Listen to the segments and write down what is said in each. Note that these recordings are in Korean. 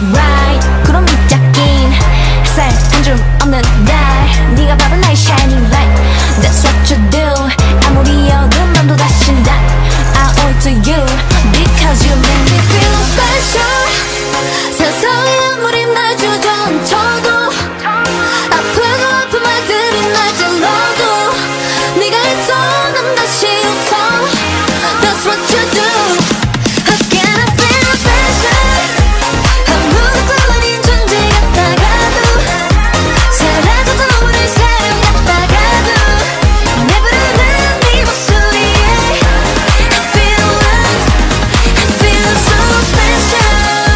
right. 구름 밑잡긴 햇살 한 줌 없는 날, 네가 바로 나의 shining light. That's what you do. 아무리 어두운 밤도 다시 난 I owe it to you because you make me feel special. 세상에 아무리 날 주저앉혀도 아프고 아픈 말들이 날 찔러도 네가 있어 난 다시 웃어. That's what you do. Again I feel special. 아무것도 아닌 존재 같다가도 사라져도 우릴 사랑 같다가도 내 부르는 네 목소리에 I feel loved. I feel so special.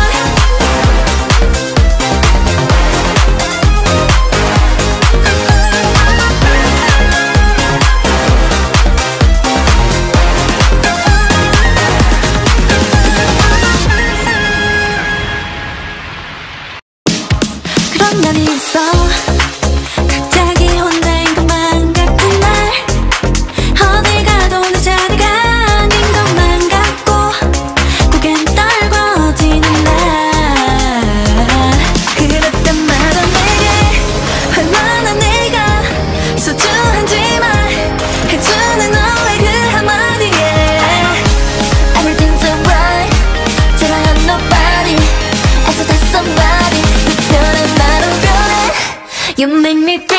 그런 날이 있어. 갑자기 혼자인 것만 같은 날, 어딜 가도 내 자리가 아닌 것만 같고 고개는 떨궈지는 날. 그럴 때마다 내게 얼마나 네가 소중한지 말해주는 너의 그 한마디에 Everything's alright till I have nobody else but somebody. 특별한 나로 변해. You make me feel